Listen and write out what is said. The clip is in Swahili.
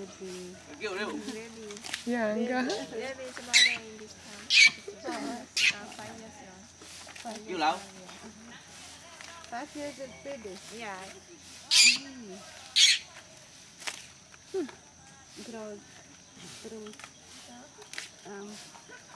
Kiểu đều. Yeah, enggak. Maybe it's about in this time. 5 years now. Kiểu lâu. 5 years at baby. Yeah. Grow terus